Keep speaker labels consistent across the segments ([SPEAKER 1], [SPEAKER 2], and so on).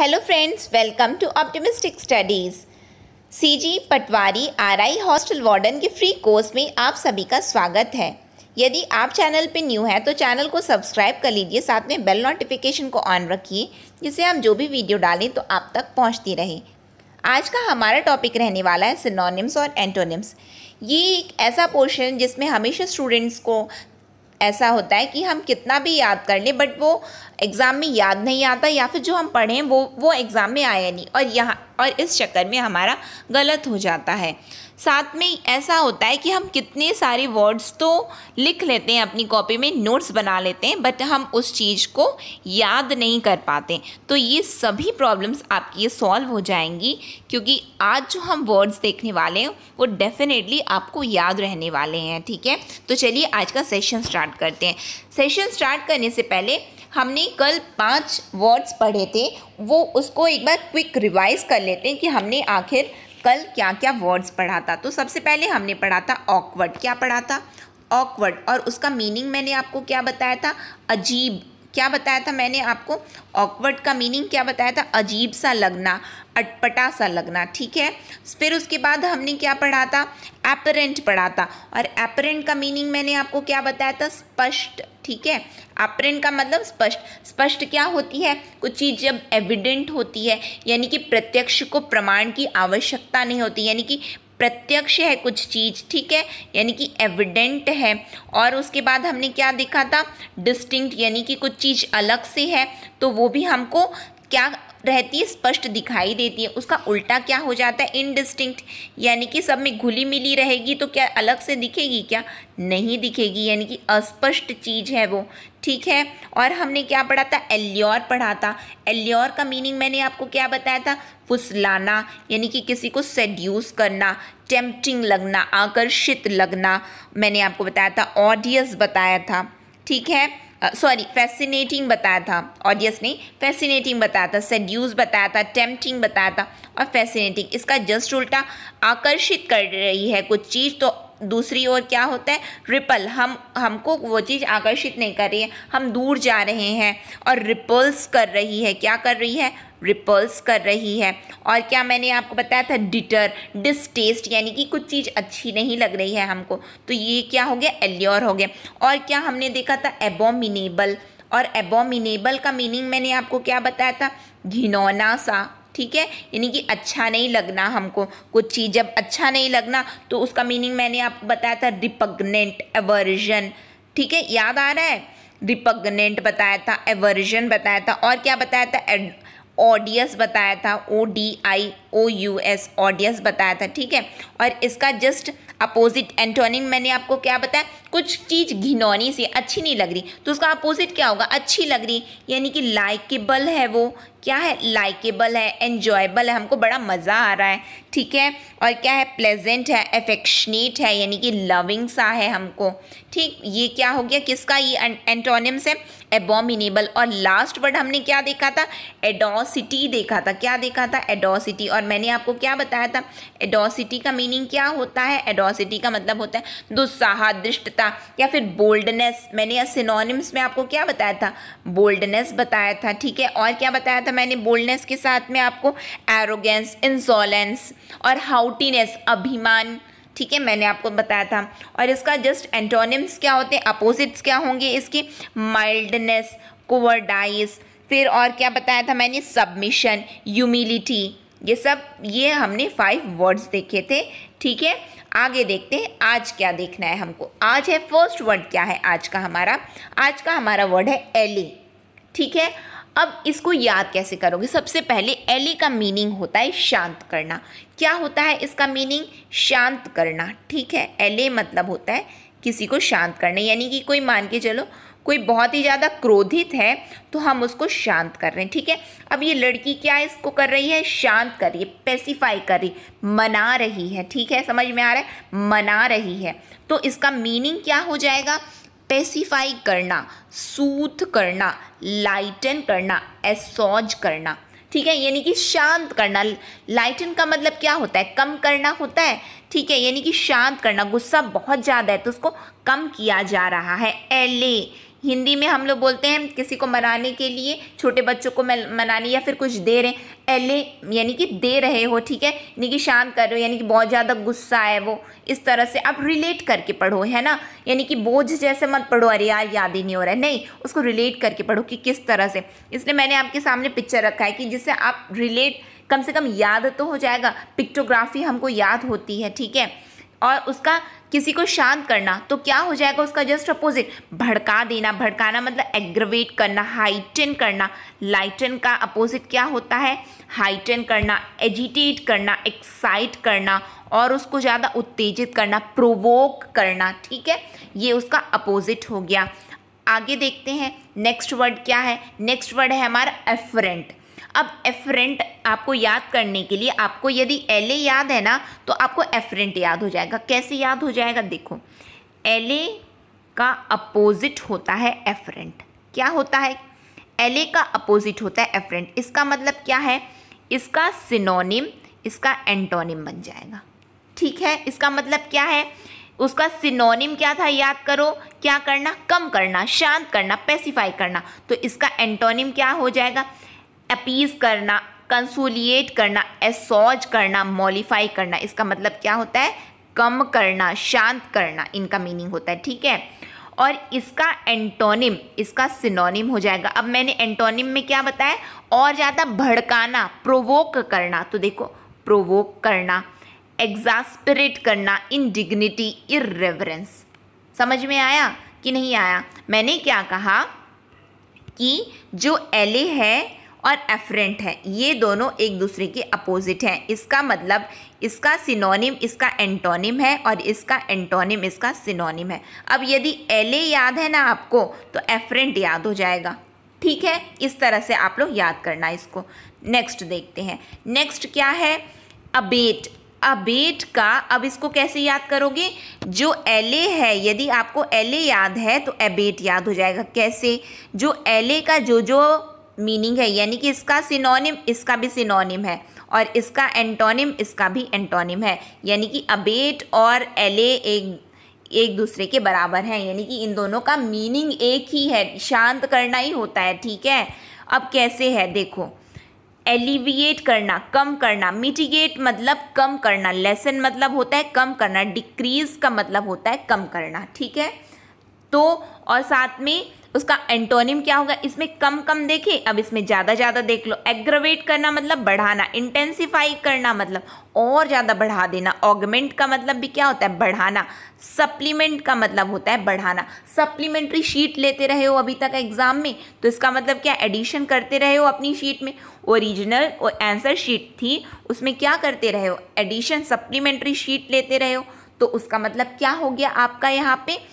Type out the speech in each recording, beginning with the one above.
[SPEAKER 1] Hello friends, welcome to Optimistic Studies. CG patwari RI hostel warden के free course में आप सभी का स्वागत है। यदि आप चैनल पे न्यू हैं तो चैनल को सब्सक्राइब कर लीजिए, साथ में बेल नोटिफिकेशन को ऑन रखिए जिससे हम जो भी वीडियो डालें तो आप तक पहुंचती रहे। आज का हमारा टॉपिक रहने वाला है सिनोनिम्स और एंटोनिम्स। ये एक ऐसा पोर्शन जिसमें हमेशा स्टूडेंट्स को ऐसा होता है कि हम कितना भी याद कर लें बट वो एग्ज़ाम में याद नहीं आता, या फिर जो हम पढ़ें वो एग्ज़ाम में आया नहीं, और इस चक्कर में हमारा गलत हो जाता है। साथ में ऐसा होता है कि हम कितने सारे वर्ड्स तो लिख लेते हैं, अपनी कॉपी में नोट्स बना लेते हैं, बट हम उस चीज़ को याद नहीं कर पाते। तो ये सभी प्रॉब्लम्स आपकी ये सॉल्व हो जाएंगी, क्योंकि आज जो हम वर्ड्स देखने वाले हैं वो डेफिनेटली आपको याद रहने वाले हैं। ठीक है, तो चलिए आज का सेशन स्टार्ट करते हैं। सेशन स्टार्ट करने से पहले हमने कल 5 वर्ड्स पढ़े थे, वो उसको एक बार क्विक रिवाइज कर लेते हैं कि हमने आखिर कल क्या क्या वर्ड्स पढ़ा था। तो सबसे पहले हमने पढ़ा था ऑकवर्ड। क्या पढ़ा था? ऑकवर्ड। और उसका मीनिंग मैंने आपको क्या बताया था? अजीब। क्या बताया था मैंने आपको? ऑकवर्ड का मीनिंग क्या बताया था? अजीब सा लगना, अटपटा सा लगना। ठीक है, फिर उसके बाद हमने क्या पढ़ा था? एपरेंट पढ़ा था। और एपरेंट का मीनिंग मैंने आपको क्या बताया था? स्पष्ट। ठीक है, एपरेंट का मतलब स्पष्ट। स्पष्ट क्या होती है? कुछ चीज़ जब एविडेंट होती है, यानी कि प्रत्यक्ष को प्रमाण की आवश्यकता नहीं होती, यानी कि प्रत्यक्ष है कुछ चीज़। ठीक है, यानी कि एविडेंट है। और उसके बाद हमने क्या देखा था? डिस्टिंक्ट, यानी कि कुछ चीज़ अलग से है तो वो भी हमको क्या रहती है? स्पष्ट दिखाई देती है। उसका उल्टा क्या हो जाता है? इनडिस्टिंक्ट, यानी कि सब में घुली मिली रहेगी तो क्या अलग से दिखेगी? क्या नहीं दिखेगी, यानी कि अस्पष्ट चीज़ है वो। ठीक है, और हमने क्या पढ़ा था? एल्योर पढ़ा था। एल्योर का मीनिंग मैंने आपको क्या बताया था? फुसलाना, यानी कि किसी को सेड्यूस करना, टेम्पटिंग लगना, आकर्षित लगना मैंने आपको बताया था। ऑडियस बताया था। ठीक है, फैसिनेटिंग बताया था। ऑडियस नहीं, फैसिनेटिंग बताया था। सेड्यूस बताया था, टेम्पटिंग बताया था, और फैसिनेटिंग इसका जस्ट उल्टा। आकर्षित कर रही है कुछ चीज़ तो दूसरी ओर क्या होता है? रिपल। हमको वो चीज़ आकर्षित नहीं कर रही है, हम दूर जा रहे हैं। और रिपल्स कर रही है। क्या कर रही है? रिपल्स कर रही है। और क्या मैंने आपको बताया था? डिटर, डिसटेस्ट, यानी कि कुछ चीज़ अच्छी नहीं लग रही है हमको, तो ये क्या हो गया? एल्योर हो गया। और क्या हमने देखा था? एबोमिनेबल। और एबोमिनेबल का मीनिंग मैंने आपको क्या बताया था? घिनौना सा। ठीक है, यानी कि अच्छा नहीं लगना हमको कुछ चीज़। जब अच्छा नहीं लगना तो उसका मीनिंग मैंने आपको बताया था रिपग्नेंट, एवर्जन। ठीक है, याद आ रहा है? रिपग्नेंट बताया था, एवर्जन बताया था, और क्या बताया था? ऑडियस बताया था, ODIOUS, ऑडियस बताया था। ठीक है, और इसका जस्ट अपोजिट एंटोनिम मैंने आपको क्या बताया? कुछ चीज़ घिनौनी सी, अच्छी नहीं लग रही, तो उसका अपोजिट क्या होगा? अच्छी लग रही, यानी कि लाइकेबल है वो। क्या है? लाइकेबल है, एन्जॉयबल है, हमको बड़ा मज़ा आ रहा है। ठीक है, और क्या है? प्लेजेंट है, एफेक्शनेट है, यानी कि लविंग सा है हमको। ठीक, ये क्या हो गया? किसका? ये एंटोनिम्स है, एबोमिनेबल। और लास्ट वर्ड हमने क्या देखा था? एडोसिटी देखा था। क्या देखा था? एडोसिटी। और मैंने आपको क्या बताया था? एडोसिटी का मीनिंग क्या होता है? एडोसिटी का मतलब होता है दुस्साहस, धृष्टता, या फिर बोल्डनेस। मैंने सिनोनिम्स में आपको क्या बताया था? बोल्डनेस बताया था। ठीक है, और क्या बताया था मैंने? बोल्डनेस के साथ में आपको एरोगेंस, इंसोलेंस, और हाउटीनेस, अभिमान। ठीक है, मैंने आपको बताया था। और इसका जस्ट एंटोनिम्स क्या होते हैं? अपोजिट्स क्या होंगे इसके? Mildness, cowardice. फिर और क्या बताया था मैंने? Submission, humility. ये हमने 5 वर्ड्स देखे थे। ठीक है, आगे देखते हैं आज क्या देखना है हमको। आज है फर्स्ट वर्ड। क्या है आज का हमारा? आज का हमारा वर्ड है एले। ठीक है, अब इसको याद कैसे करोगे? सबसे पहले एले का मीनिंग होता है शांत करना। क्या होता है इसका मीनिंग? शांत करना। ठीक है, एले मतलब होता है किसी को शांत करना, यानी कि कोई मान के चलो कोई बहुत ही ज़्यादा क्रोधित है तो हम उसको शांत कर रहे हैं। ठीक है, अब ये लड़की क्या इसको कर रही है? शांत कर रही है, पेसिफाई कर रही, मना रही है। ठीक है, समझ में आ रहा है? मना रही है, तो इसका मीनिंग क्या हो जाएगा? पेसिफाई करना, सूथ करना, लाइटन करना, एसॉज करना। ठीक है, यानी कि शांत करना। लाइटन का मतलब क्या होता है? कम करना होता है। ठीक है, यानी कि शांत करना। गुस्सा बहुत ज़्यादा है तो उसको कम किया जा रहा है। एले, हिंदी में हम लोग बोलते हैं किसी को मनाने के लिए, छोटे बच्चों को मनाने या फिर कुछ दे रहे हैं, एले यानी कि दे रहे हो, ठीक है, यानी कि शांत कर रहे हो, यानी कि बहुत ज़्यादा गुस्सा है वो, इस तरह से आप रिलेट करके पढ़ो, है ना। यानी कि बोझ जैसे मत पढ़ो, अरे यार याद ही नहीं हो रहा है, नहीं, उसको रिलेट करके पढ़ो कि किस तरह से। इसलिए मैंने आपके सामने पिक्चर रखा है कि जिससे आप रिलेट, कम से कम याद तो हो जाएगा। पिक्टोग्राफी हमको याद होती है, ठीक है, और उसका किसी को शांत करना तो क्या हो जाएगा, उसका जस्ट अपोजिट भड़का देना। भड़काना मतलब एग्रवेट करना, हाइटन करना। लाइटन का अपोजिट क्या होता है, हाइटन करना, एजिटेट करना, एक्साइट करना और उसको ज़्यादा उत्तेजित करना, प्रोवोक करना, ठीक है, ये उसका अपोजिट हो गया। आगे देखते हैं नेक्स्ट वर्ड क्या है। नेक्स्ट वर्ड है हमारा एफरेंट। अब एफरेंट आपको याद करने के लिए, आपको यदि एले याद है ना तो आपको एफरेंट याद हो जाएगा। कैसे याद हो जाएगा, देखो, एले का अपोजिट होता है एफरेंट। क्या होता है, एले का अपोजिट होता है एफरेंट। इसका मतलब क्या है, इसका सिनोनिम, इसका एंटोनिम बन जाएगा, ठीक है। इसका मतलब क्या है, उसका सिनोनिम क्या था, याद करो, क्या करना, कम करना, शांत करना, पेसिफाई करना। तो इसका एंटोनिम क्या हो जाएगा, अपीज करना, कंसोलिएट करना, एसॉज करना, मॉलिफाई करना। इसका मतलब क्या होता है, कम करना, शांत करना, इनका मीनिंग होता है, ठीक है। और इसका एंटोनिम, इसका सिनोनिम हो जाएगा। अब मैंने एंटोनिम में क्या बताया, और ज़्यादा भड़काना, प्रोवोक करना। तो देखो, प्रोवोक करना, एग्जास्परेट करना, इंडिग्निटी, इर्रेवरेंस। समझ में आया कि नहीं आया। मैंने क्या कहा कि जो एले है और एफरेंट है, ये दोनों एक दूसरे के अपोजिट हैं। इसका मतलब इसका सिनोनिम इसका एंटोनिम है और इसका एंटोनिम इसका सिनोनिम है। अब यदि एले याद है ना आपको तो एफरेंट याद हो जाएगा, ठीक है। इस तरह से आप लोग याद करना इसको। नेक्स्ट देखते हैं, नेक्स्ट क्या है, अबेट। अबेट का, अब इसको कैसे याद करोगे, जो एले है, यदि आपको एले याद है तो अबेट याद हो जाएगा। कैसे, जो एले का जो मीनिंग है, यानी कि इसका सिनोनिम इसका भी सिनोनिम है और इसका एंटोनिम इसका भी एंटोनिम है, यानी कि अबेट और एले एक दूसरे के बराबर हैं, यानी कि इन दोनों का मीनिंग एक ही है, शांत करना ही होता है, ठीक है। अब कैसे है, देखो, एलिविएट करना, कम करना, मिटिगेट मतलब कम करना, लेसन मतलब होता है कम करना, डिक्रीज का मतलब होता है कम करना, ठीक है। तो और साथ में उसका एंटोनिम क्या होगा, इसमें कम कम देखे, अब इसमें ज़्यादा ज़्यादा देख लो। एग्रवेट करना मतलब बढ़ाना, इंटेंसिफाई करना मतलब और ज़्यादा बढ़ा देना। ऑगमेंट का मतलब भी क्या होता है, बढ़ाना। सप्लीमेंट का मतलब होता है बढ़ाना। सप्लीमेंट्री शीट लेते रहे हो अभी तक एग्जाम में, तो इसका मतलब क्या, एडिशन करते रहे हो अपनी शीट में। ओरिजिनल और आंसर शीट थी, उसमें क्या करते रहे हो, एडिशन, सप्लीमेंट्री शीट लेते रहे हो। तो उसका मतलब क्या हो गया आपका यहाँ पे,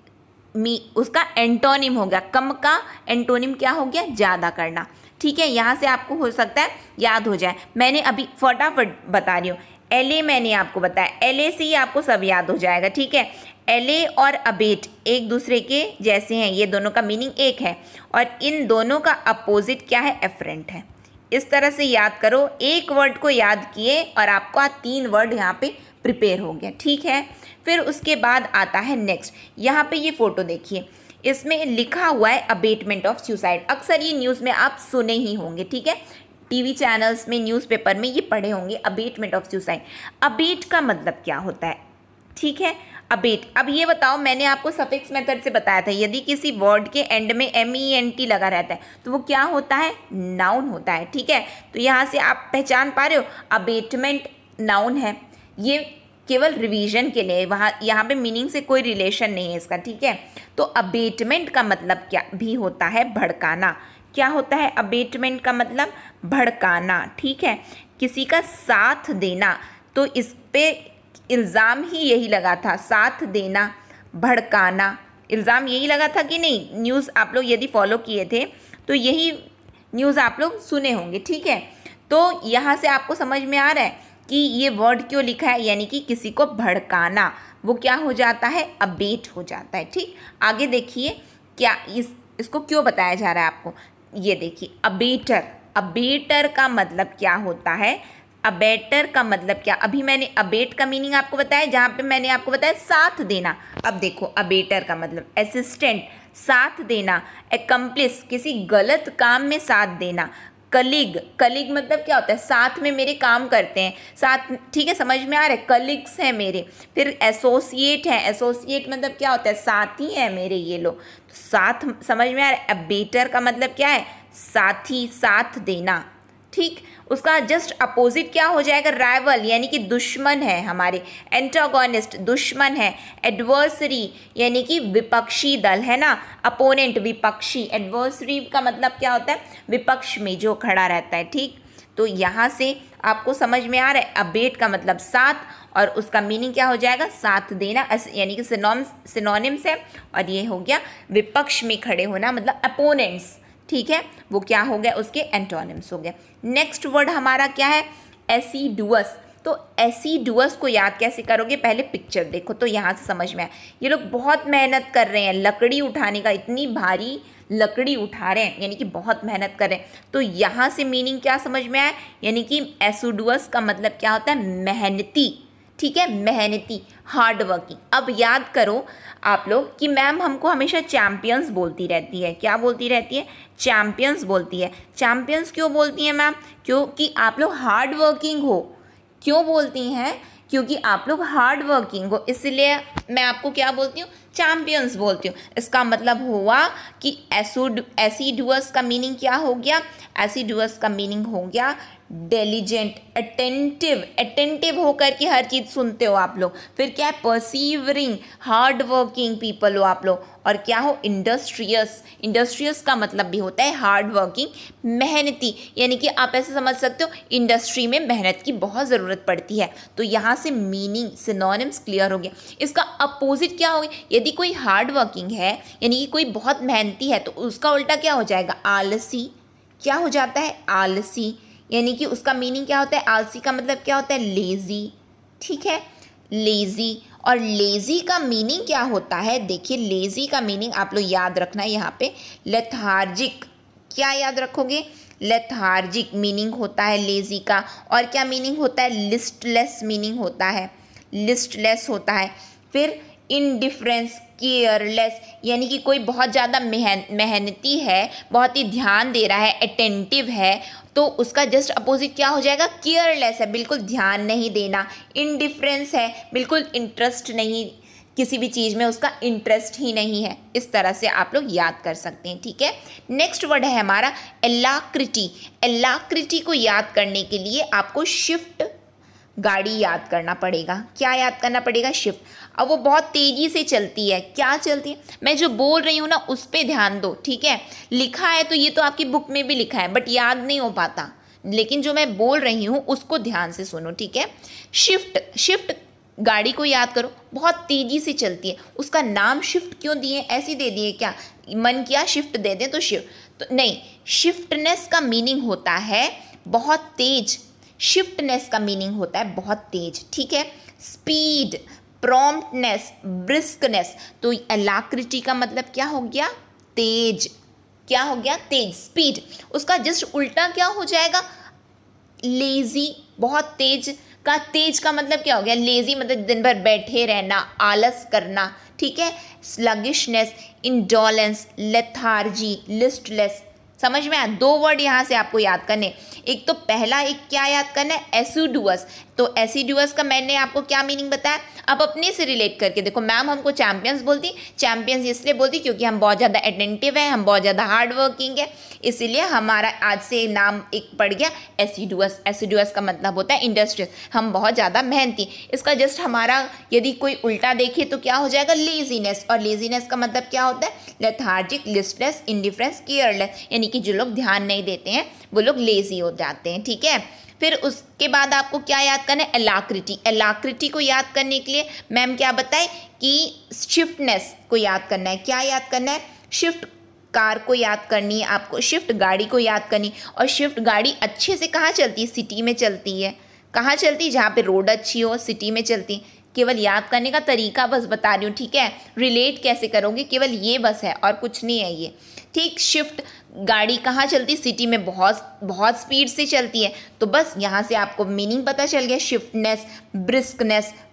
[SPEAKER 1] उसका एंटोनिम हो गया, कम का एंटोनिम क्या हो गया, ज़्यादा करना, ठीक है। यहाँ से आपको हो सकता है याद हो जाए। मैंने अभी फटाफट बता रही हूँ, एले मैंने आपको बताया, एले से ही आपको सब याद हो जाएगा, ठीक है। एले और अबेट एक दूसरे के जैसे हैं, ये दोनों का मीनिंग एक है और इन दोनों का अपोजिट क्या है, एफरेंट है। इस तरह से याद करो, एक वर्ड को याद किए और आपका 3 वर्ड यहाँ पे प्रिपेयर हो गया, ठीक है। फिर उसके बाद आता है नेक्स्ट, यहाँ पे ये फोटो देखिए, इसमें लिखा हुआ है अबेटमेंट ऑफ सुसाइड। अक्सर ये न्यूज़ में आप सुने ही होंगे, ठीक है, टीवी चैनल्स में, न्यूज़पेपर में ये पढ़े होंगे, अबेटमेंट ऑफ सुसाइड। अबेट का मतलब क्या होता है, ठीक है, अबेट। अब ये बताओ, मैंने आपको सफिक्स मेथड से बताया था, यदि किसी वर्ड के एंड में MENT लगा रहता है तो वो क्या होता है, नाउन होता है, ठीक है। तो यहाँ से आप पहचान पा रहे हो, अबेटमेंट नाउन है। ये केवल रिवीजन के लिए, वहाँ यहाँ पे मीनिंग से कोई रिलेशन नहीं है इसका, ठीक है। तो अबेटमेंट का मतलब क्या भी होता है, भड़काना। क्या होता है अबेटमेंट का मतलब, भड़काना, ठीक है, किसी का साथ देना। तो इस पे इल्ज़ाम ही यही लगा था, साथ देना, भड़काना, इल्ज़ाम यही लगा था कि नहीं। न्यूज़ आप लोग यदि फॉलो किए थे तो यही न्यूज़ आप लोग सुने होंगे, ठीक है। तो यहाँ से आपको समझ में आ रहा है कि ये वर्ड क्यों लिखा है, यानी कि किसी को भड़काना, वो क्या हो जाता है, अबेट हो जाता है, ठीक। आगे देखिए क्या इसको क्यों बताया जा रहा है आपको, ये देखिए, अबेटर। अबेटर का मतलब क्या होता है, अबेटर का मतलब क्या, अभी मैंने अबेट का मीनिंग आपको बताया, जहाँ पे मैंने आपको बताया साथ देना। अब देखो, अबेटर का मतलब असिस्टेंट, साथ देना, एक्म्प्लिस किसी गलत काम में साथ देना, कलीग, कलीग मतलब क्या होता है, साथ में मेरे काम करते हैं, साथ, ठीक है, समझ में आ रहा है, कलीग्स हैं मेरे। फिर एसोसिएट है, एसोसिएट मतलब क्या होता है, साथी है मेरे ये लोग, तो साथ समझ में आ रहा है। अबेटर का मतलब क्या है, साथी, साथ देना, ठीक। उसका जस्ट अपोजिट क्या हो जाएगा, राइवल यानी कि दुश्मन है हमारे, एंटागोनिस्ट दुश्मन है, एडवर्सरी यानी कि विपक्षी दल है ना, अपोनेंट विपक्षी, एडवर्सरी का मतलब क्या होता है, विपक्ष में जो खड़ा रहता है, ठीक। तो यहाँ से आपको समझ में आ रहा है, अबेट का मतलब साथ और उसका मीनिंग क्या हो जाएगा, साथ देना, यानी कि सिनोनिम्स है। और ये हो गया विपक्ष में खड़े होना मतलब अपोनेंट्स, ठीक है, वो क्या हो गया, उसके एंटोनिम्स हो गए। नेक्स्ट वर्ड हमारा क्या है, एसिडुअस। तो एसिडुअस को याद कैसे करोगे, पहले पिक्चर देखो तो यहाँ से समझ में आए। ये लोग बहुत मेहनत कर रहे हैं लकड़ी उठाने का, इतनी भारी लकड़ी उठा रहे हैं, यानी कि बहुत मेहनत कर रहे हैं। तो यहाँ से मीनिंग क्या समझ में आया, यानी कि एसिडुअस का मतलब क्या होता है, मेहनती, ठीक है, मेहनती, हार्ड वर्किंग। अब याद करो आप लोग कि मैम हमको हमेशा चैम्पियंस बोलती रहती है, क्या बोलती रहती है, चैम्पियंस बोलती है। चैम्पियंस क्यों बोलती हैं मैम, क्योंकि आप लोग हार्ड वर्किंग हो। क्यों बोलती हैं, क्योंकि आप लोग हार्ड वर्किंग हो, इसलिए मैं आपको क्या बोलती हूँ, चैम्पियंस बोलती हूँ। इसका मतलब हुआ कि एसिडुअस का मीनिंग क्या हो गया, एसिडुअस का मीनिंग हो गया डिलिजेंट, अटेंटिव, अटेंटिव होकर के हर चीज़ सुनते हो आप लोग। फिर क्या है, परसीवरिंग, हार्ड वर्किंग पीपल हो आप लोग। और क्या हो, इंडस्ट्रियस, इंडस्ट्रियस का मतलब भी होता है हार्ड वर्किंग, मेहनती, यानी कि आप ऐसे समझ सकते हो इंडस्ट्री में मेहनत की बहुत ज़रूरत पड़ती है। तो यहाँ से मीनिंग सिनोनिम्स क्लियर हो गया। इसका अपोजिट क्या होगा, यदि कोई हार्ड वर्किंग है यानी कि कोई बहुत मेहनती है तो उसका उल्टा क्या हो जाएगा, आलसी। क्या हो जाता है, आलसी, यानी कि उसका मीनिंग क्या होता है, आलसी का मतलब क्या होता है, लेज़ी, ठीक है, लेज़ी। और लेज़ी का मीनिंग क्या होता है, देखिए लेज़ी का मीनिंग आप लोग याद रखना है यहाँ पे, लेथार्जिक। क्या याद रखोगे, लेथार्जिक मीनिंग होता है लेज़ी का। और क्या मीनिंग होता है, लिस्टलेस मीनिंग होता है, लिस्टलेस होता है। फिर इनडिफरेंस, केयरलेस, यानी कि कोई बहुत ज़्यादा मेहनती है, बहुत ही ध्यान दे रहा है, अटेंटिव है, तो उसका जस्ट अपोजिट क्या हो जाएगा, केयरलेस है, बिल्कुल ध्यान नहीं देना। इनडिफरेंस है, बिल्कुल इंटरेस्ट नहीं, किसी भी चीज़ में उसका इंटरेस्ट ही नहीं है। इस तरह से आप लोग याद कर सकते हैं, ठीक है। नेक्स्ट वर्ड है हमारा एलाक्रिटी। एलाक्रिटी को याद करने के लिए आपको शिफ्ट गाड़ी याद करना पड़ेगा। क्या याद करना पड़ेगा, शिफ्ट। अब वो बहुत तेज़ी से चलती है, क्या चलती है, मैं जो बोल रही हूँ ना उस पर ध्यान दो, ठीक है। लिखा है तो ये तो आपकी बुक में भी लिखा है बट याद नहीं हो पाता, लेकिन जो मैं बोल रही हूँ उसको ध्यान से सुनो, ठीक है। शिफ्ट, शिफ्ट गाड़ी को याद करो, बहुत तेज़ी से चलती है। उसका नाम शिफ्ट क्यों दिए, ऐसे दे दिए क्या, मन किया शिफ्ट दे दें तो शिफ्ट, तो नहीं, शिफ्टनेस का मीनिंग होता है बहुत तेज, शिफ्टनेस का मीनिंग होता है बहुत तेज, ठीक है। स्पीड, प्रॉम्प्टनेस, ब्रिस्कनेस, तो एलाक्रिटी का मतलब क्या हो गया, तेज। क्या हो गया, तेज, स्पीड। उसका जस्ट उल्टा क्या हो जाएगा, लेजी, बहुत तेज का, तेज का मतलब क्या हो गया, लेजी मतलब दिन भर बैठे रहना, आलस करना, ठीक है। Sluggishness, indolence, lethargy, listless. समझ में आया, दो वर्ड यहाँ से आपको याद करने। एक तो पहला, एक क्या याद करना है, एसिडुअस। तो एसिडुअस का मैंने आपको क्या मीनिंग बताया, अब अपने से रिलेट करके देखो। मैम हमको चैम्पियंस बोलती, चैम्पियंस इसलिए बोलती क्योंकि हम बहुत ज़्यादा अटेंटिव है, हम बहुत ज़्यादा हार्ड वर्किंग है, इसीलिए हमारा आज से नाम एक पड़ गया एसिडुअस। एसिडुअस का मतलब होता है इंडस्ट्रियस, हम बहुत ज़्यादा मेहनती। इसका जस्ट हमारा यदि कोई उल्टा देखे तो क्या हो जाएगा, लेजीनेस। और लेजीनेस का मतलब क्या होता है, लेथार्जिक, लिस्टलेस, इंडिफरेंस, केयरलेस, यानी कि जो लोग ध्यान नहीं देते हैं वो लोग लेजी हो जाते हैं, ठीक है। फिर उसके बाद आपको क्या याद करना है, एलाक्रिटी। एलाक्रिटी को याद करने के लिए मैम क्या बताए कि शिफ्टनेस को याद करना है। क्या याद करना है, शिफ्ट कार को याद करनी है आपको, शिफ्ट गाड़ी को याद करनी। और शिफ्ट गाड़ी अच्छे से कहाँ चलती है, सिटी में चलती है। कहाँ चलती है, जहाँ पे रोड अच्छी हो, सिटी में चलती। केवल याद करने का तरीका बस बता रही हूँ, ठीक है। रिलेट कैसे करोगे, केवल ये बस है और कुछ नहीं है ये, ठीक। शिफ्ट गाड़ी कहाँ चलती, सिटी में बहुत बहुत स्पीड से चलती है। तो बस यहाँ से आपको मीनिंग पता चल गया, शिफ्टनेस, ब्रिस्कनेस,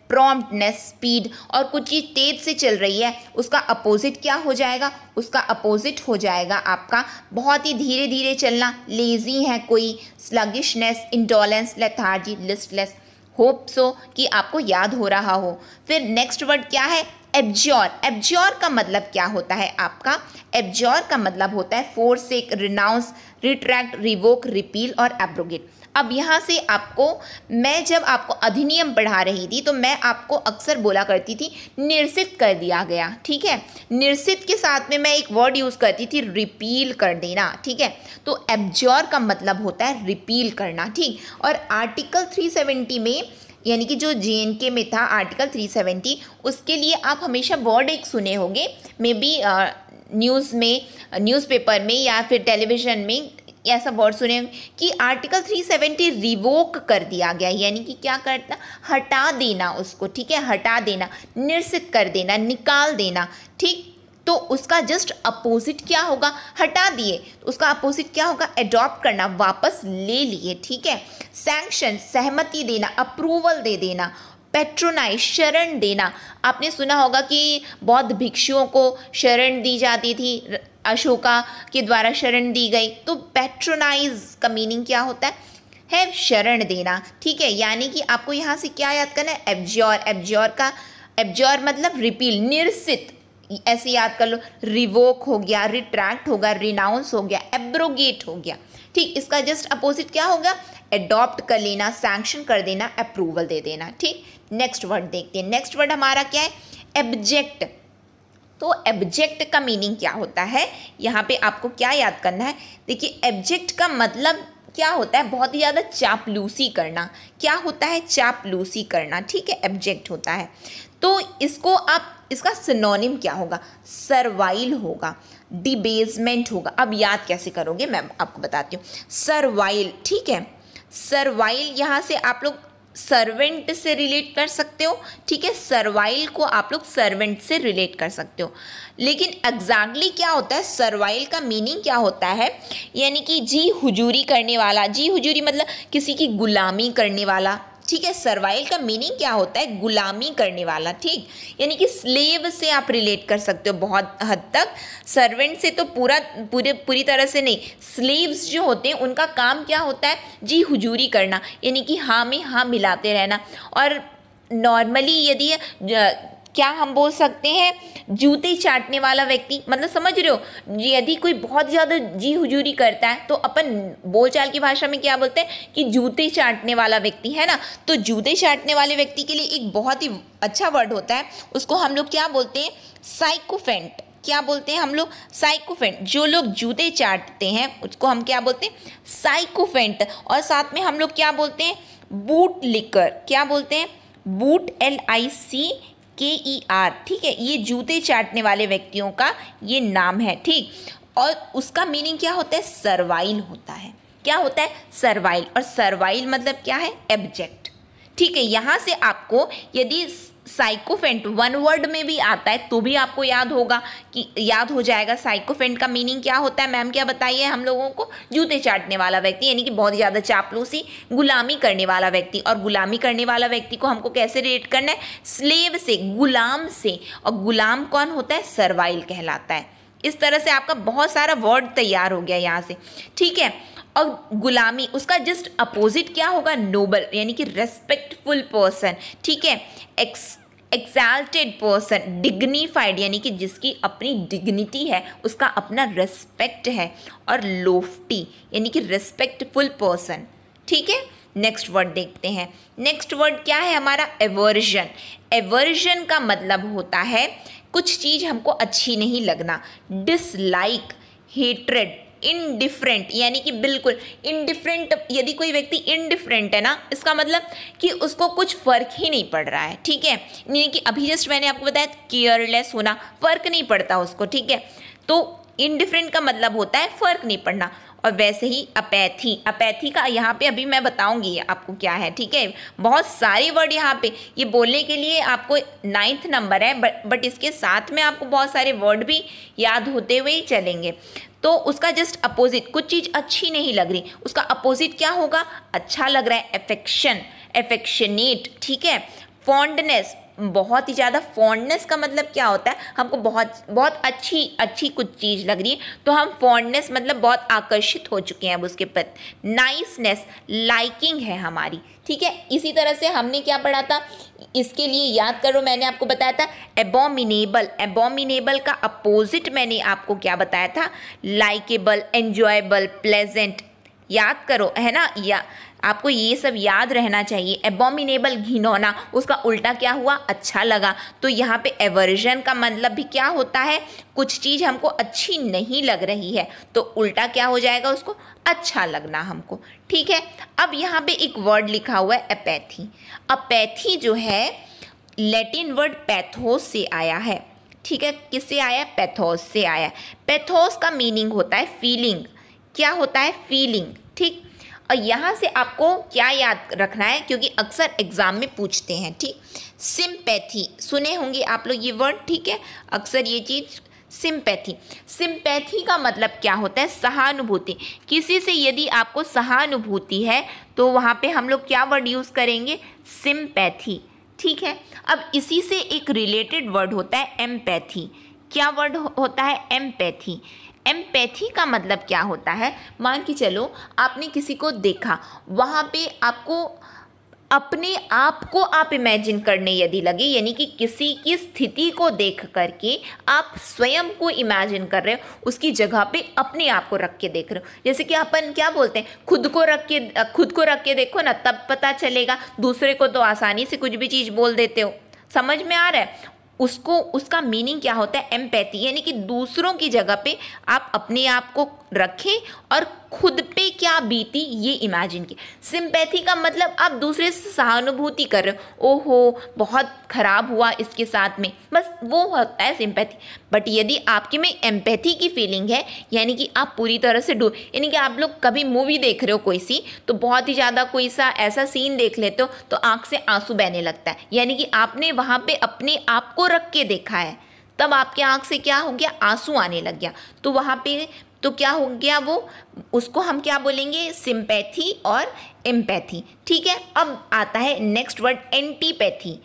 [SPEAKER 1] प्रॉम्प्टनेस, स्पीड, और कुछ चीज़ तेज से चल रही है उसका अपोजिट क्या हो जाएगा, उसका अपोजिट हो जाएगा आपका बहुत ही धीरे धीरे चलना, लेजी है कोई, sluggishness, indolence, lethargy, listless. Hope so कि आपको याद हो रहा हो। फिर नेक्स्ट वर्ड क्या है, एब्जॉर। एब्जॉर का मतलब क्या होता है आपका, एब्जॉर का मतलब होता है forsake, renounce, retract, revoke, repeal और एब्रोगेट। अब यहाँ से आपको, मैं जब आपको अधिनियम पढ़ा रही थी तो मैं आपको अक्सर बोला करती थी निरसित कर दिया गया, ठीक है। निरसित के साथ में मैं एक वर्ड यूज़ करती थी रिपील कर देना, ठीक है। तो एब्जॉर का मतलब होता है रिपील करना, ठीक। और आर्टिकल 370 में, यानी कि जो JNK में था आर्टिकल 370, उसके लिए आप हमेशा वर्ड एक सुने होंगे, मे बी न्यूज़ में, न्यूज़पेपर में या फिर टेलीविज़न में ऐसा वर्ड सुने कि आर्टिकल 370 रिवोक कर दिया गया, यानी कि क्या करना, हटा देना उसको, ठीक है, हटा देना, निरसित कर देना, निकाल देना, ठीक। तो उसका जस्ट अपोजिट क्या होगा, हटा दिए तो उसका अपोजिट क्या होगा, एडॉप्ट करना, वापस ले लिए, ठीक है। सैंक्शन, सहमति देना, अप्रूवल दे देना। पैट्रोनाइज, शरण देना। आपने सुना होगा कि बौद्ध भिक्षुओं को शरण दी जाती थी, अशोका के द्वारा शरण दी गई। तो पैट्रोनाइज का मीनिंग क्या होता है शरण देना, ठीक है। यानी कि आपको यहाँ से क्या याद करना है, एब्जॉर। एब्जॉर का, एब्जॉर मतलब रिपील, निरसित, ऐसे याद कर लो। रिवोक हो गया, रिट्रैक्ट होगा, रिनाउंस हो गया, एब्रोगेट हो गया, ठीक। इसका जस्ट अपोजिट क्या होगा, एडॉप्ट कर लेना, सैंक्शन कर देना, अप्रूवल दे देना, ठीक। नेक्स्ट वर्ड देखते हैं। नेक्स्ट वर्ड हमारा क्या है, एब्जेक्ट। तो एब्जेक्ट का मीनिंग क्या होता है, यहाँ पे आपको क्या याद करना है, देखिए एब्जेक्ट का मतलब क्या होता है, बहुत ही ज़्यादा चापलूसी करना। क्या होता है, चापलूसी करना, ठीक है, एब्जेक्ट होता है। तो इसको आप, इसका सिनोनिम क्या होगा, सर्वाइल होगा, डिबेसमेंट होगा। अब याद कैसे करोगे मैं आपको बताती हूँ। सर्वाइल, ठीक है, सर्वाइल यहाँ से आप लोग सर्वेंट से रिलेट कर सकते हो, ठीक है। सर्वाइल को आप लोग सर्वेंट से रिलेट कर सकते हो, लेकिन एग्जैक्टली क्या होता है, सर्वाइल का मीनिंग क्या होता है, यानी कि जी हुजूरी करने वाला। जी हुजूरी मतलब किसी की गुलामी करने वाला, ठीक है। सर्वाइल का मीनिंग क्या होता है, गुलामी करने वाला, ठीक। यानी कि स्लेव से आप रिलेट कर सकते हो बहुत हद तक, सर्वेंट से तो पूरी तरह से नहीं। स्लेव्स जो होते हैं उनका काम क्या होता है, जी हुजूरी करना, यानी कि हाँ में हाँ मिलाते रहना। और नॉर्मली यदि क्या हम बोल सकते हैं, जूते चाटने वाला व्यक्ति, मतलब समझ रहे हो, यदि कोई बहुत ज़्यादा जी हुजूरी करता है तो अपन बोलचाल की भाषा में क्या बोलते हैं कि जूते चाटने वाला व्यक्ति, है ना। तो जूते चाटने वाले व्यक्ति के लिए एक बहुत ही अच्छा वर्ड होता है, उसको हम लोग क्या बोलते हैं, साइकोफेंट। क्या बोलते हैं हम लोग, साइकोफेंट। जो लोग जूते चाटते हैं उसको हम क्या बोलते हैं, साइकोफेंट। और साथ में हम लोग क्या बोलते हैं, बूट लिकर। क्या बोलते हैं, बूट, LICKER, ठीक है। ये जूते चाटने वाले व्यक्तियों का ये नाम है, ठीक। और उसका मीनिंग क्या होता है, सर्वाइल होता है। क्या होता है, सर्वाइल। और सर्वाइल मतलब क्या है, एब्जेक्ट, ठीक है। यहाँ से आपको यदि साइकोफेंट वन वर्ड में भी आता है तो भी आपको याद होगा कि याद हो जाएगा साइकोफेंट का मीनिंग क्या होता है। मैम क्या बताइए हम लोगों को, जूते चाटने वाला व्यक्ति, यानी कि बहुत ज़्यादा चापलूसी, गुलामी करने वाला व्यक्ति। और गुलामी करने वाला व्यक्ति को हमको कैसे रिलेट करना है, स्लेव से, गुलाम से। और गुलाम कौन होता है, सर्वाइल कहलाता है। इस तरह से आपका बहुत सारा वर्ड तैयार हो गया यहाँ से, ठीक है। और गुलामी, उसका जस्ट अपोजिट क्या होगा, नोबल, यानी कि रेस्पेक्टफुल पर्सन, ठीक है। एक्साल्टेड पर्सन, डिग्निफाइड, यानी कि जिसकी अपनी डिग्निटी है, उसका अपना रेस्पेक्ट है। और लोफ्टी, यानी कि रेस्पेक्टफुल पर्सन, ठीक है। नेक्स्ट वर्ड देखते हैं। नेक्स्ट वर्ड क्या है हमारा, एवर्जन। एवर्जन का मतलब होता है कुछ चीज़ हमको अच्छी नहीं लगना, डिसलाइक, हेट्रेड, इनडिफरेंट, यानी कि बिल्कुल इनडिफरेंट। यदि कोई व्यक्ति इनडिफरेंट है ना, इसका मतलब कि उसको कुछ फर्क ही नहीं पड़ रहा है, ठीक है। यानी कि अभी जस्ट मैंने आपको बताया केयरलेस होना, फर्क नहीं पड़ता उसको, ठीक है। तो इनडिफरेंट का मतलब होता है फर्क नहीं पड़ना। और वैसे ही अपैथी, अपैथी का यहाँ पे अभी मैं बताऊंगी आपको क्या है, ठीक है। बहुत सारे वर्ड यहाँ पे ये बोलने के लिए आपको 9th नंबर है, बट इसके साथ में आपको बहुत सारे वर्ड भी याद होते हुए ही चलेंगे। तो उसका जस्ट अपोजिट, कुछ चीज़ अच्छी नहीं लग रही, उसका अपोजिट क्या होगा, अच्छा लग रहा है, एफेक्शन, एफेक्शनेट, ठीक है। फॉन्डनेस, बहुत ही ज़्यादा फॉन्डनेस का मतलब क्या होता है, हमको बहुत बहुत अच्छी कुछ चीज़ लग रही है तो हम फॉन्डनेस मतलब बहुत आकर्षित हो चुके हैं अब उसके प्रति। नाइसनेस, लाइकिंग है हमारी, ठीक है। इसी तरह से हमने क्या पढ़ा था, इसके लिए याद करो, मैंने आपको बताया था एबोमिनेबल। एबोमिनेबल का अपोजिट मैंने आपको क्या बताया था, लाइकेबल, एंजॉयबल, प्लेजेंट। याद करो, है ना, या आपको ये सब याद रहना चाहिए। एबोमिनेबल घिनौना, उसका उल्टा क्या हुआ, अच्छा लगा। तो यहाँ पे एवर्जन का मतलब भी क्या होता है, कुछ चीज़ हमको अच्छी नहीं लग रही है तो उल्टा क्या हो जाएगा, उसको अच्छा लगना हमको, ठीक है। अब यहाँ पे एक वर्ड लिखा हुआ है एपैथी। अपैथी जो है लैटिन वर्ड पैथोस से आया है, ठीक है। किससे आया, पैथोस से आया। पैथोस का मीनिंग होता है फीलिंग। क्या होता है, फीलिंग, ठीक। और यहाँ से आपको क्या याद रखना है, क्योंकि अक्सर एग्जाम में पूछते हैं, ठीक। सिंपैथी, सुने होंगे आप लोग ये वर्ड, ठीक है, अक्सर ये चीज़। सिंपैथी, सिंपैथी का मतलब क्या होता है, सहानुभूति। किसी से यदि आपको सहानुभूति है तो वहाँ पे हम लोग क्या वर्ड यूज़ करेंगे, सिंपैथी, ठीक है। अब इसी से एक रिलेटेड वर्ड होता है एम्पैथी। क्या वर्ड होता है, एम्पैथी। एम्पैथी का मतलब क्या होता है, मान के चलो आपने किसी को देखा, वहाँ पे आपको अपने आप को आप इमेजिन करने यदि लगे, यानी कि किसी की स्थिति को देख करके आप स्वयं को इमेजिन कर रहे हो, उसकी जगह पे अपने आप को रख के देख रहे हो। जैसे कि अपन क्या बोलते हैं, खुद को रख के देखो ना, तब पता चलेगा। दूसरे को तो आसानी से कुछ भी चीज़ बोल देते हो, समझ में आ रहा है। उसका मीनिंग क्या होता है, एम्पैथी, यानी कि दूसरों की जगह पे आप अपने आप को रखें और खुद पे क्या बीती ये इमेजिन की। सिंपैथी का मतलब आप दूसरे से सहानुभूति कर रहे हो, ओहो बहुत खराब हुआ इसके साथ में, बस वो होता है सिंपैथी। बट यदि आपके में एम्पैथी की फीलिंग है, यानी कि आप पूरी तरह से यानी कि आप लोग कभी मूवी देख रहे हो कोई सी, तो बहुत ही ज़्यादा कोई सा ऐसा सीन देख लेते हो तो आँख से आंसू बहने लगता है, यानी कि आपने वहाँ पे अपने आप को रख के देखा है, तब आपके आँख से क्या हो गया, आंसू आने लग गया। तो वहाँ पे तो क्या हो गया, वो उसको हम क्या बोलेंगे, सिंपैथी और एम्पैथी, ठीक है। अब आता है next word antipathy.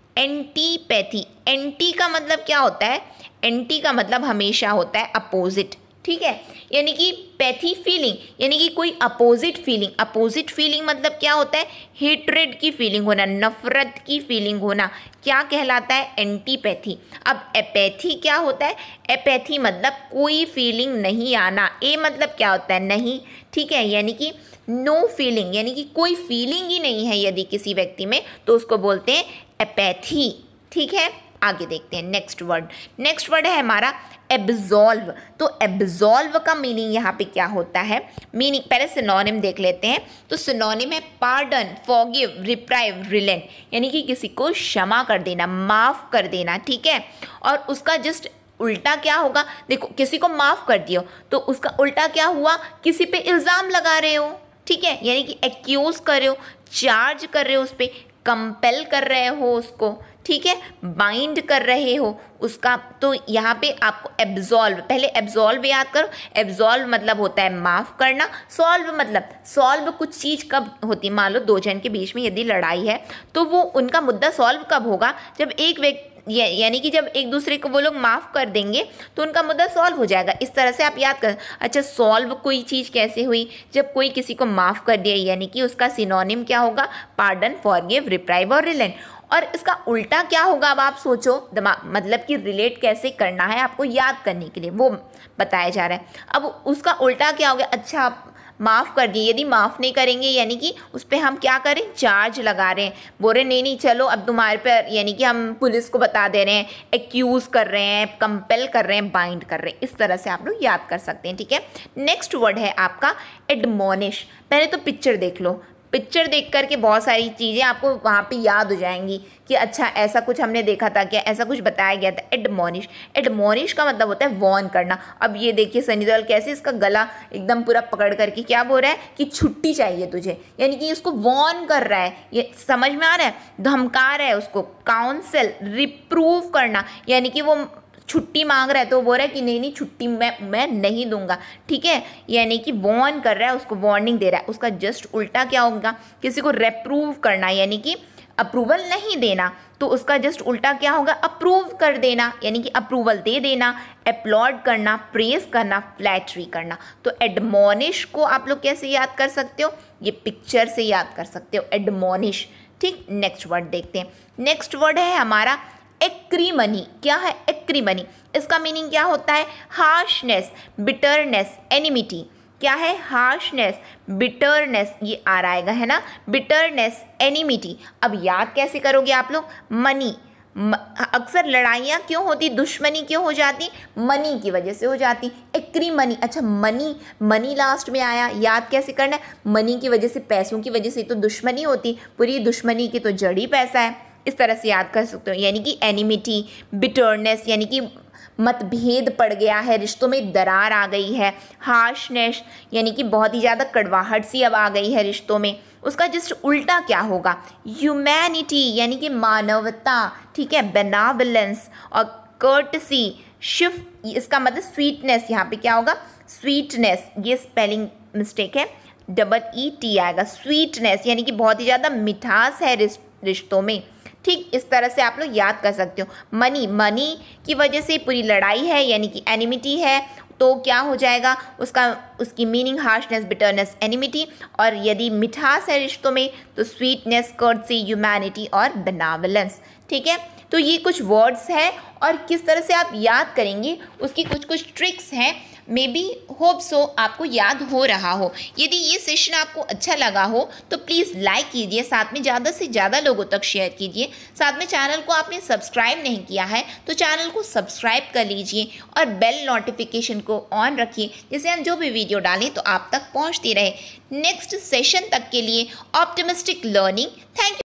[SPEAKER 1] Antipathy, anti का मतलब क्या होता है, एंटी का मतलब हमेशा होता है अपोजिट, ठीक है। यानी कि पैथी फीलिंग, यानी कि कोई अपोजिट फीलिंग। अपोजिट फीलिंग मतलब क्या होता है, हेट्रेड की फीलिंग होना, नफरत की फीलिंग होना, क्या कहलाता है, एंटीपैथी। अब एपैथी क्या होता है, एपैथी मतलब कोई फीलिंग नहीं आना। ए मतलब क्या होता है, नहीं, ठीक है, यानी कि नो फीलिंग, यानी कि कोई फीलिंग ही नहीं है यदि किसी व्यक्ति में, तो उसको बोलते हैं एपैथी, ठीक है। आगे देखते हैं नेक्स्ट वर्ड है हमारा एब्जॉल्व। तो एब्जॉल्व का मीनिंग यहाँ पे क्या होता है, मीनिंग पहले सिनोनिम देख लेते हैं। तो सिनोनिम है पार्डन, फॉरगिव, रिप्राइव, रिलेंट, यानी कि किसी को क्षमा कर देना, माफ़ कर देना, ठीक है। और उसका जस्ट उल्टा क्या होगा, देखो किसी को माफ़ कर दियो तो उसका उल्टा क्या हुआ, किसी पे इल्ज़ाम लगा रहे हो, ठीक है, यानी कि एक्यूज़ कर रहे हो, चार्ज कर रहे हो, उस पर कंपेल कर रहे हो उसको, ठीक है, बाइंड कर रहे हो उसका। तो यहाँ पे आपको एब्जॉल्व, पहले एब्जॉल्व याद करो। एब्जॉल्व मतलब होता है माफ़ करना। सॉल्व मतलब, सॉल्व कुछ चीज़ कब होती है, मान लो दो जन के बीच में यदि लड़ाई है तो वो उनका मुद्दा सॉल्व कब होगा, जब एक व्यक्ति यानी कि जब एक दूसरे को वो लोग माफ़ कर देंगे तो उनका मुद्दा सॉल्व हो जाएगा। इस तरह से आप याद कर। अच्छा, सॉल्व कोई चीज़ कैसे हुई, जब कोई किसी को माफ़ कर दिया, यानी कि उसका सिनोनिम क्या होगा, पार्डन, फॉरगिव, रिप्राइव और रिलेंट। और इसका उल्टा क्या होगा, अब आप सोचो, मतलब कि रिलेट कैसे करना है आपको याद करने के लिए वो बताया जा रहा है। अब उसका उल्टा क्या हो गया, अच्छा माफ़ कर दिए, यदि माफ़ नहीं करेंगे यानी कि उस पर हम क्या करें, चार्ज लगा रहे हैं, बोल रहे नहीं चलो अब तुम्हारे पर, यानी कि हम पुलिस को बता दे रहे हैं, एक्यूज़ कर रहे हैं, कंपेल कर रहे हैं, बाइंड कर रहे हैं। इस तरह से आप लोग याद कर सकते हैं, ठीक है। नेक्स्ट वर्ड है आपका एडमोनिश। पहले तो पिक्चर देख लो, पिक्चर देख करके बहुत सारी चीज़ें आपको वहाँ पे याद हो जाएंगी कि अच्छा ऐसा कुछ हमने देखा था, क्या ऐसा कुछ बताया गया था। एडमोनिश, एडमोनिश का मतलब होता है वॉर्न करना। अब ये देखिए सनी देओल कैसे इसका गला एकदम पूरा पकड़ करके क्या बोल रहा है कि छुट्टी चाहिए तुझे, यानी कि उसको वॉर्न कर रहा है, ये समझ में आ रहा है, धमका रहा है उसको। काउंसिल, रिप्रूव करना, यानी कि वो छुट्टी मांग रहा है तो बोल रहा है कि नहीं छुट्टी मैं नहीं दूंगा, ठीक है, यानी कि वॉर्न कर रहा है, उसको वार्निंग दे रहा है। उसका जस्ट उल्टा क्या होगा, किसी को रेप्रूव करना, यानी कि अप्रूवल नहीं देना तो उसका जस्ट उल्टा क्या होगा, अप्रूव कर देना, यानी कि अप्रूवल दे देना, अपलॉड करना, प्रेज करना, फ्लैटरी करना। तो एडमोनिश को आप लोग कैसे याद कर सकते हो, ये पिक्चर से याद कर सकते हो, एडमोनिश। ठीक, नेक्स्ट वर्ड देखते हैं। नेक्स्ट वर्ड है हमारा एक्रीमनी। क्या है एक्रीमनी? इसका मीनिंग क्या होता है, हार्शनेस, बिटरनेस, एनिमिटी। क्या है, हार्शनेस, बिटरनेस, ये आ रहेगा है ना, बिटरनेस, एनिमिटी। अब याद कैसे करोगे आप लोग, मनी। अक्सर लड़ाइयाँ क्यों होती, दुश्मनी क्यों हो जाती, मनी की वजह से हो जाती। एक्रीमनी, अच्छा मनी, मनी लास्ट में आया, याद कैसे करना है, मनी की वजह से, पैसों की वजह से तो दुश्मनी होती, पूरी दुश्मनी की तो जड़ ही पैसा है। इस तरह से याद कर सकते हो, यानी कि एनिमिटी, बिटरनेस यानी कि मतभेद पड़ गया है, रिश्तों में दरार आ गई है। हार्शनेस यानी कि बहुत ही ज़्यादा कड़वाहट सी अब आ गई है रिश्तों में। उसका जस्ट उल्टा क्या होगा, ह्यूमैनिटी यानी कि मानवता। ठीक है, बेनावलेंस और कर्टसी, शिफ्ट इसका मतलब स्वीटनेस, यहाँ पे क्या होगा, स्वीटनेस, ये स्पेलिंग मिस्टेक है, EET आएगा, स्वीटनेस यानी कि बहुत ही ज़्यादा मिठास है रिश्तों में। ठीक, इस तरह से आप लोग याद कर सकते हो। मनी, मनी की वजह से पूरी लड़ाई है, यानी कि एनिमिटी है, तो क्या हो जाएगा उसकी मीनिंग हार्शनेस, बिटरनेस, एनिमिटी। और यदि मिठास है रिश्तों में तो स्वीटनेस, कर्टसी, ह्यूमैनिटी और बेनावलेंस। ठीक है, तो ये कुछ वर्ड्स हैं और किस तरह से आप याद करेंगे उसकी कुछ कुछ ट्रिक्स हैं। मे बी होप सो आपको याद हो रहा हो। यदि ये सेशन आपको अच्छा लगा हो तो प्लीज़ लाइक कीजिए, साथ में ज़्यादा से ज़्यादा लोगों तक शेयर कीजिए। साथ में चैनल को आपने सब्सक्राइब नहीं किया है तो चैनल को सब्सक्राइब कर लीजिए और बेल नोटिफिकेशन को ऑन रखिए, जिससे हम जो भी वीडियो डालें तो आप तक पहुँचती रहे। नेक्स्ट सेशन तक के लिए ऑप्टिमिस्टिक लर्निंग। Thank you.